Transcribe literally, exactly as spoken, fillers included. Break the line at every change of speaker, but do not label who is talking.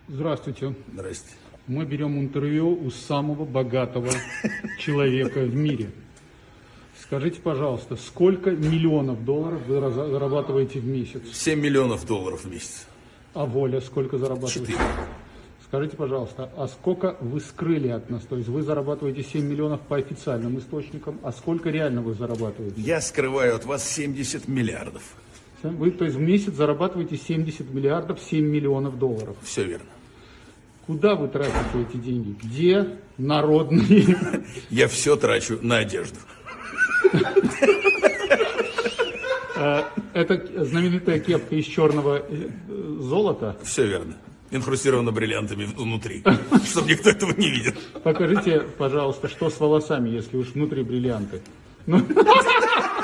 Здравствуйте.
Здрасте.
Мы берем интервью у самого богатого человека в мире. Скажите, пожалуйста, сколько миллионов долларов вы зарабатываете в месяц?
семь миллионов долларов в месяц.
А Воля сколько зарабатывает?
четыре.
Скажите, пожалуйста, а сколько вы скрыли от нас? То есть вы зарабатываете семь миллионов по официальным источникам, а сколько реально вы зарабатываете?
Я скрываю от вас семьдесят миллиардов.
Вы, то есть в месяц зарабатываете семьдесят миллиардов, семь миллионов долларов.
Все верно.
Куда вы тратите эти деньги? Где народные?
Я все трачу на одежду.
Это знаменитая кепка из черного золота?
Все верно. Инхрустирована бриллиантами внутри, чтобы никто этого не видел.
Покажите, пожалуйста, что с волосами, если уж внутри бриллианты. Ну...